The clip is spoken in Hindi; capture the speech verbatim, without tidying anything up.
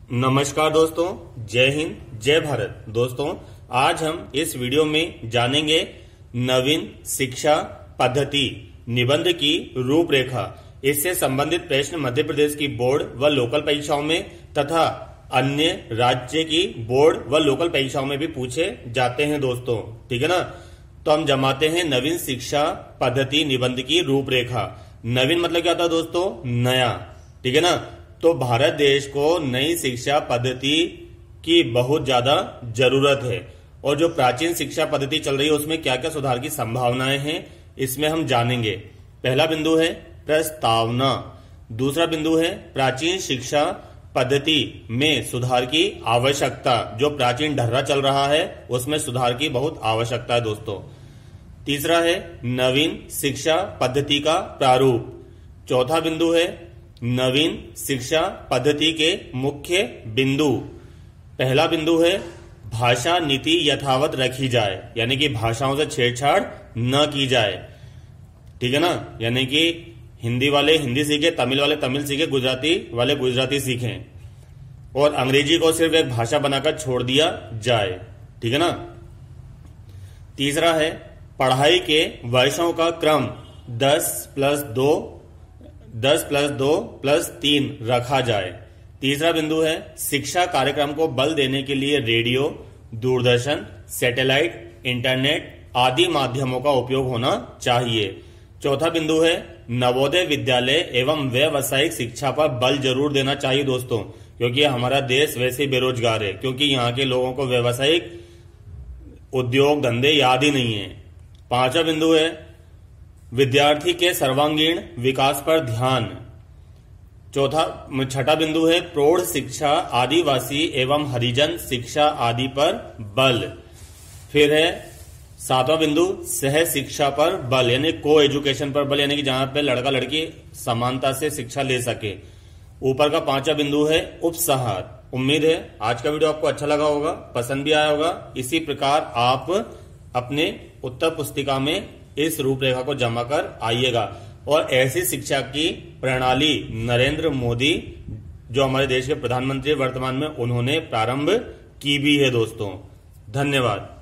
नमस्कार दोस्तों, जय हिंद, जय भारत। दोस्तों, आज हम इस वीडियो में जानेंगे नवीन शिक्षा पद्धति निबंध की रूपरेखा। इससे संबंधित प्रश्न मध्य प्रदेश की बोर्ड व लोकल परीक्षाओं में तथा अन्य राज्य की बोर्ड व लोकल परीक्षाओं में भी पूछे जाते हैं दोस्तों, ठीक है ना। तो हम जमाते हैं नवीन शिक्षा पद्धति निबंध की रूपरेखा। नवीन मतलब क्या होता है दोस्तों? नया, ठीक है ना। तो भारत देश को नई शिक्षा पद्धति की बहुत ज्यादा जरूरत है और जो प्राचीन शिक्षा पद्धति चल रही है उसमें क्या क्या सुधार की संभावनाएं हैं इसमें हम जानेंगे। पहला बिंदु है प्रस्तावना, दूसरा बिंदु है प्राचीन शिक्षा पद्धति में सुधार की आवश्यकता। जो प्राचीन ढर्रा चल रहा है उसमें सुधार की बहुत आवश्यकता है दोस्तों। तीसरा है नवीन शिक्षा पद्धति का प्रारूप। चौथा बिंदु है नवीन शिक्षा पद्धति के मुख्य बिंदु। पहला बिंदु है भाषा नीति यथावत रखी जाए, यानी कि भाषाओं से छेड़छाड़ न की जाए, ठीक है ना। यानी कि हिंदी वाले हिंदी सीखे, तमिल वाले तमिल सीखे, गुजराती वाले गुजराती सीखें और अंग्रेजी को सिर्फ एक भाषा बनाकर छोड़ दिया जाए, ठीक है ना। तीसरा है पढ़ाई के वर्षों का क्रम दस प्लस दो दस प्लस दो प्लस तीन रखा जाए। तीसरा बिंदु है शिक्षा कार्यक्रम को बल देने के लिए रेडियो, दूरदर्शन, सैटेलाइट, इंटरनेट आदि माध्यमों का उपयोग होना चाहिए। चौथा बिंदु है नवोदय विद्यालय एवं व्यावसायिक शिक्षा पर बल जरूर देना चाहिए दोस्तों, क्योंकि हमारा देश वैसे ही बेरोजगार है, क्योंकि यहाँ के लोगों को व्यावसायिक उद्योग धंधे याद ही नहीं है। पांचवा बिंदु है विद्यार्थी के सर्वांगीण विकास पर ध्यान। चौथा छठा बिंदु है प्रौढ़ शिक्षा, आदिवासी एवं हरिजन शिक्षा आदि पर बल। फिर है सातवां बिंदु सह शिक्षा पर बल, यानी को एजुकेशन पर बल, यानी कि जहां पे लड़का लड़की समानता से शिक्षा ले सके। ऊपर का पांचवा बिंदु है उपसहार। उम्मीद है आज का वीडियो आपको अच्छा लगा होगा, पसंद भी आया होगा। इसी प्रकार आप अपने उत्तर पुस्तिका में इस रूपरेखा को जमा कर आइएगा। और ऐसी शिक्षा की प्रणाली नरेंद्र मोदी, जो हमारे देश के प्रधानमंत्री वर्तमान में, उन्होंने प्रारंभ की भी है दोस्तों। धन्यवाद।